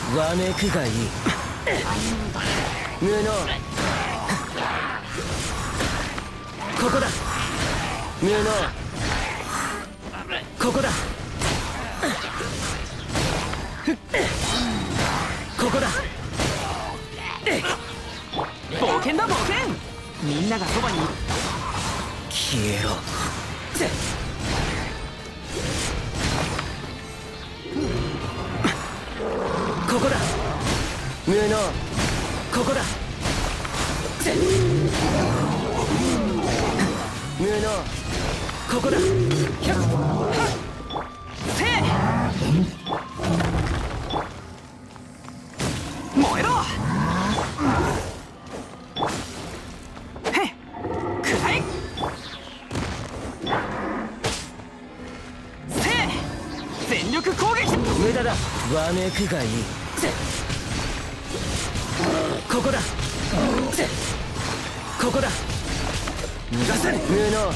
わめくがいい。無能。ここだ。無能。ここだ。ここだ。 冒険だ冒険。みんながそばに。 消えろ。ここだ。無能。ここだ。無能。ここだ。 せえ。燃えろ。へっ。くらえ。せえ。全力攻撃。 無駄だ。わめくがいい。ここだ。ここだ。逃がされ。無能。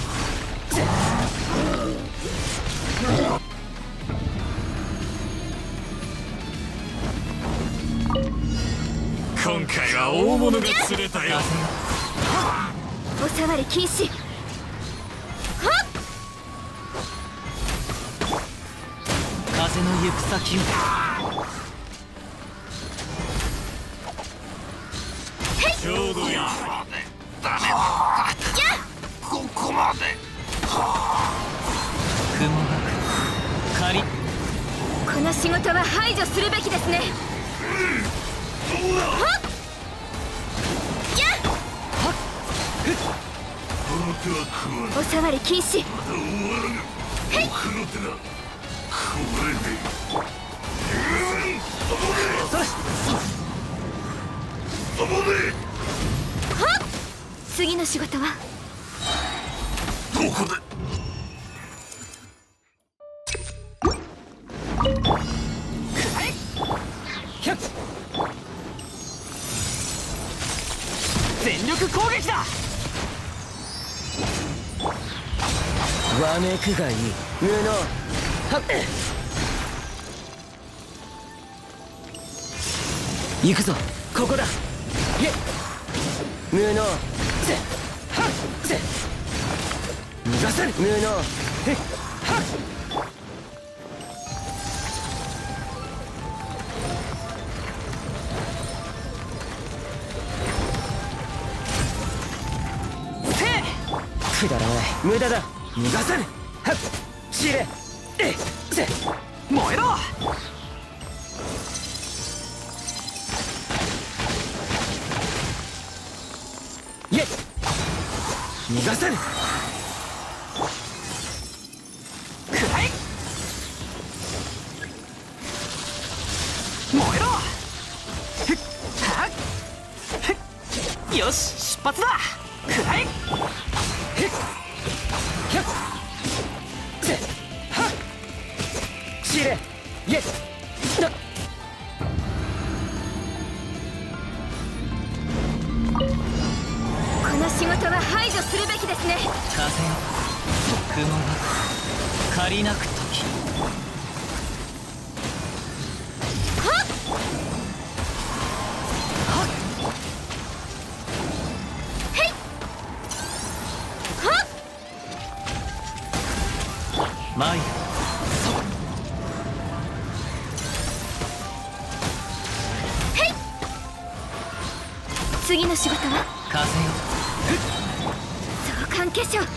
今回は大物が釣れたよ。 お触り禁止。 風の行く先を。 ちょうどいい。ダメだ。ここまで。 雲が仮。 この仕事は排除するべきですね。お触り禁止。次の仕事はどこで。 全力攻撃だ。 わめくがいい。無能。はっ。行くぞ。ここだ。いえ。無能。はっ。逃がされ。無能。へっ。はっ。くだらない。無駄だ。逃がさぬ。はっ。しれ。せ。 燃えろ。 いえ。逃がさぬ。 くらえ。燃えろ。ふっはっふっ。よし出発だ。くらえ。 へっ。ひゃっ。せ。はっ。しれ。いえ。な。 この仕事は排除するべきですね。 風よ雲が借りなく時。参る。 次の仕事は風よ相関化粧。やっ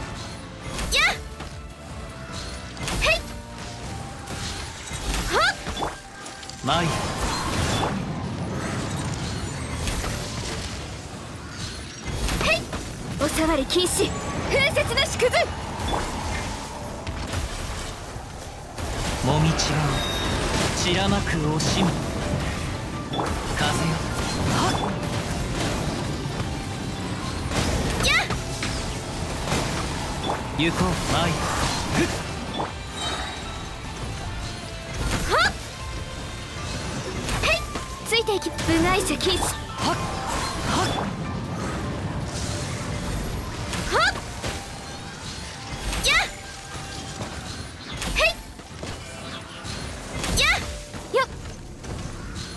へいはっ。 参る。 へいお触り禁止。風雪の縮図。 もみちが散らまく惜しみ。風よはっ。行こうマイ。 はっへいついていき。部外者禁止。 はっはっはっやっへいやっよっ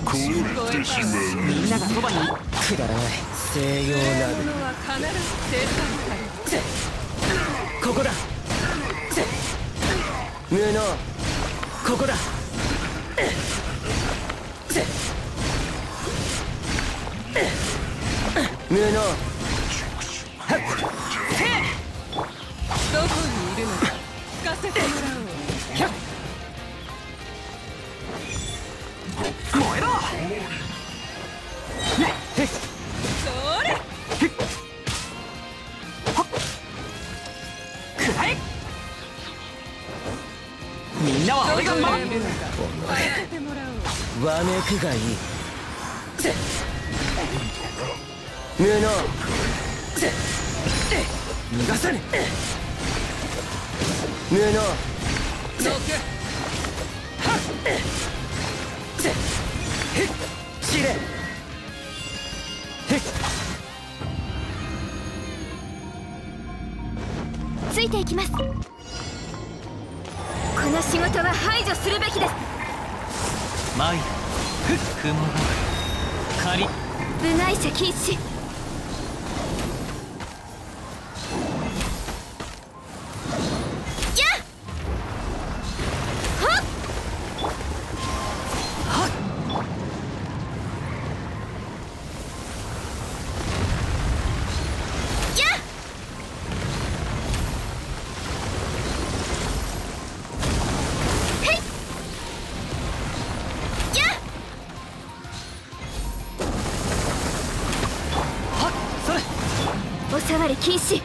凍ってしまう。 みんながそばに。 くだらない西洋なるここだ無能ここだ無能どこにいるのか聞かせてもらおう。 燃えろ。 それくらえ。みんなは俺が守る。 いるのか聞かせてもらおう。 わめくがいい無能逃がさぬ無能どけ知れついていきます。この仕事は排除するべきです。 マイフックモガ仮。 部外者禁止。やっはっはっ。 やっへいやっはっ。それ。 お触り禁止。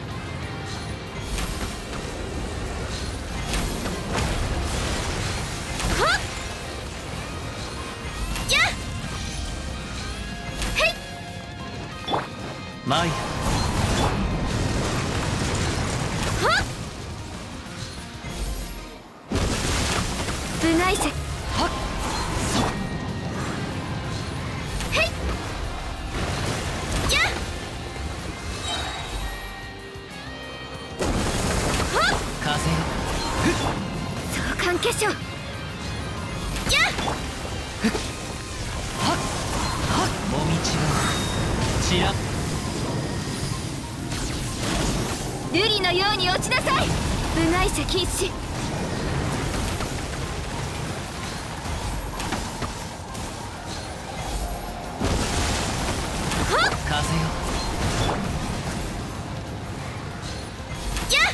はっやっへいマイはっ部外者はっ。そう。 へいやっはっ風よ。 相関化粧やっはっはっ。もみちがちら。 瑠璃のように落ちなさい。部外者禁止。はっ風よ。 やっ